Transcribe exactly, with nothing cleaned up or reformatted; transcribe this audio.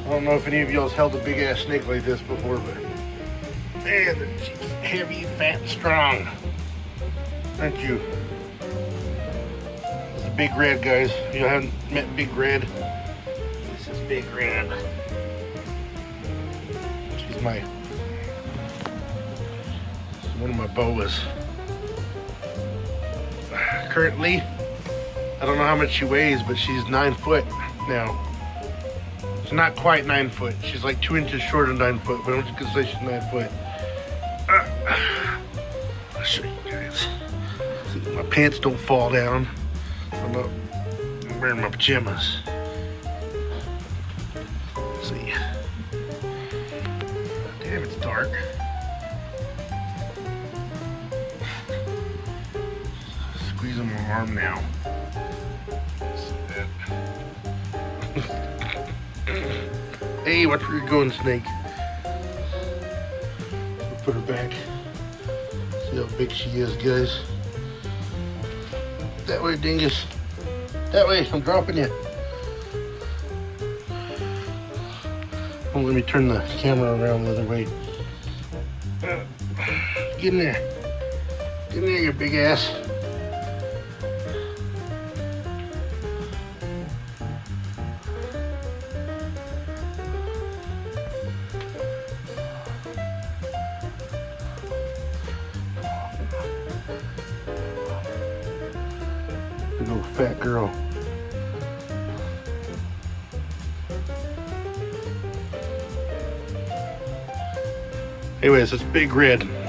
I don't know if any of y'all's held a big ass snake like this before, but man, she's heavy, fat, and strong. Aren't you? This is Big Red, guys. If you haven't met Big Red, this is Big Red. She's my, she's one of my boas. Currently, I don't know how much she weighs, but she's nine foot now. She's not quite nine foot. She's like two inches short of nine foot, but I'm just gonna say she's nine foot. Uh, I'll show you guys. See, my pants don't fall down. I'm not I'm wearing my pajamas. Let's see. Damn, it's dark. Squeezing my arm now. Hey, watch where you're going, snake. We'll put her back. See how big she is, guys. That way, dingus. That way, I'm dropping you. Oh, let me turn the camera around the other way. Get in there. Get in there, you big ass. Big old fat girl. Anyways, it's Big Red.